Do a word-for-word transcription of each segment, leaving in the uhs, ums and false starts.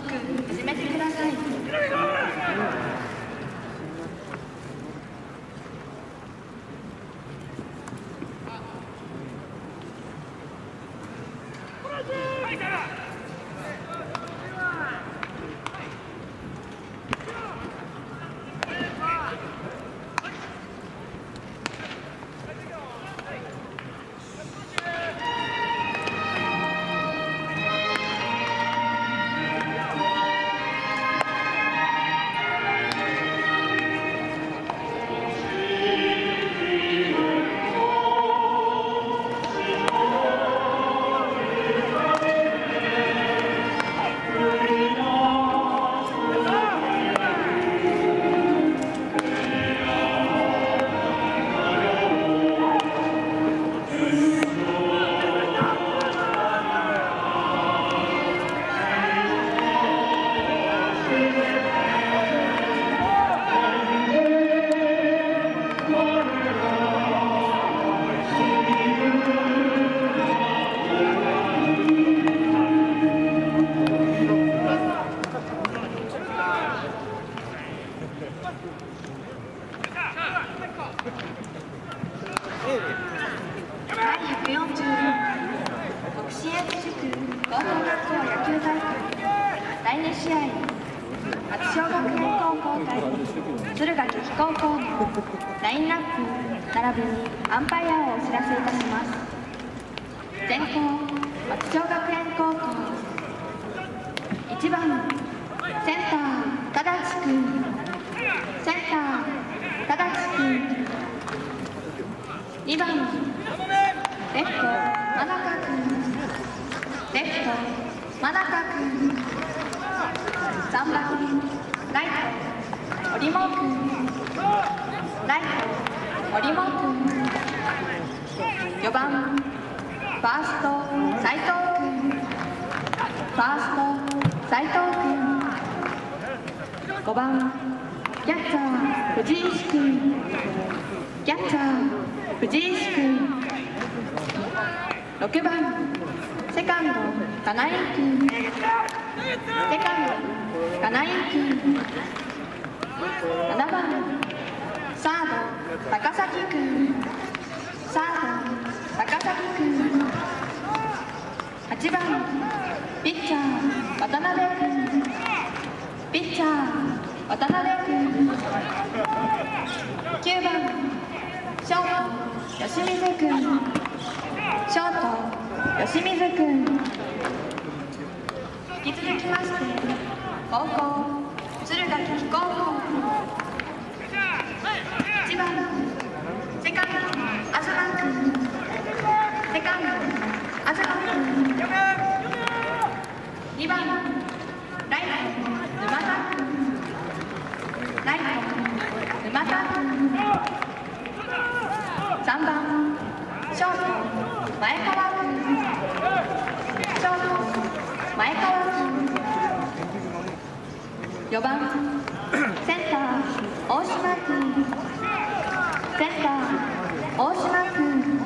ク始めてください。ラインナップ並びにアンパイアをお知らせいたします。先攻松商学園高校、いちばんセンター田立君、センター田立君、にばんレフト真中君、レフト真中君、さんばんライト織茂君、ライト織茂君、よばんファースト斉藤君、ファースト斉藤君、ごばんキャッチャー藤石君、キャッチャー藤石君、ろくばんセカンド金井君、セカンド金井君、ななばんサード高崎君、サード高崎君、はちばんピッチャー渡辺君、ピッチャー渡辺君、きゅうばんショート吉水君、ショート吉水君。引き続きまして後攻敦賀気比高校、いちばんセカンド東君、セカンド東君、にばんライト沼田君、ライト沼田君、さんばんショート前川君、ショート前川君、よばんセンター大島君、センター大島君、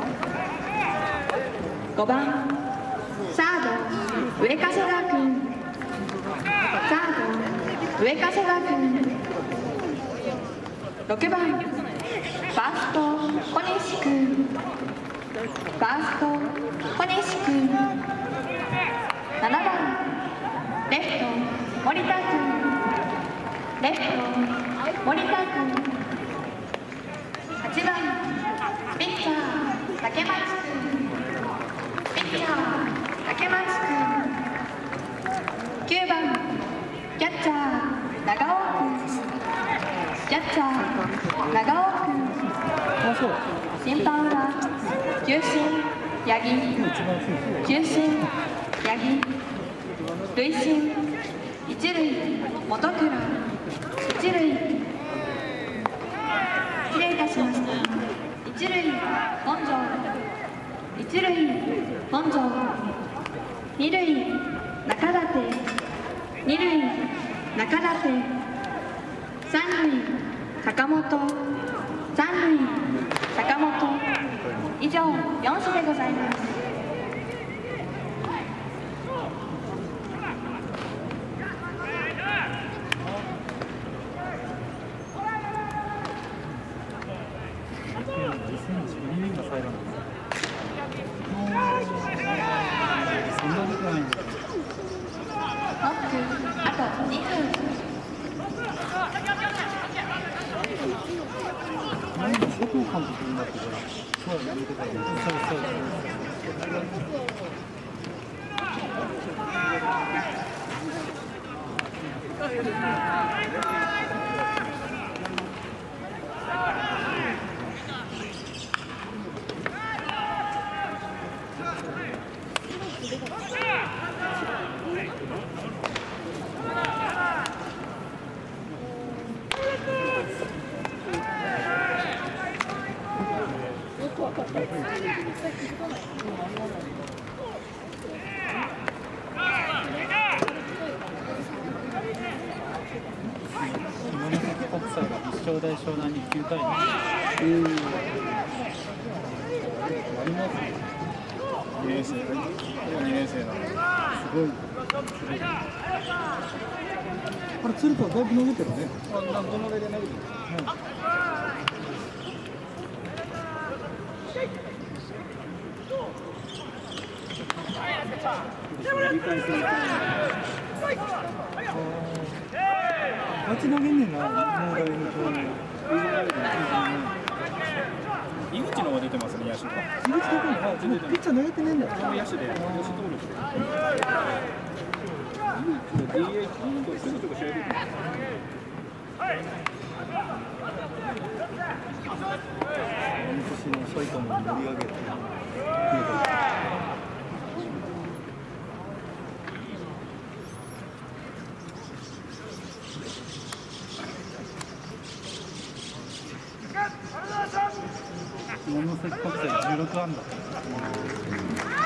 ごばんサード上加世田君、サード上加世田君、ろくばんファースト小西君、ファースト小西君、ななばんレフト森田君、レフト森田君、はちばんピッチャー竹松君、ピッチャー竹松君、きゅうばんキャッチャー長尾君、キャッチャー長尾君、審判は球審八木、球審八木、塁審一塁本倉、一塁失礼いたしました。一塁本庄、一塁本庄、二塁中舘、二塁中舘、三塁坂本、三塁坂本、以上よん手でございます。 監督になってから、そうやね、見てたよね。そうそう。正代湘南にきゅうたいに。うん。にねん生。にねん生なの。すごい。あれ鶴田はだいぶ投げてるね。あ、なんどのぐらいで投げてる。理解する。あっち投げんねんな、農大の方に。井口の方が出てますね、野手が。井口どこに、あ、ピッチャー投げてねえんだよ。野手で、野手登録で。井口の ディーエイチ のすぐとこ試合出てます。今年の埼玉に盛り上げて。山崎国際じゅうろくあんだ。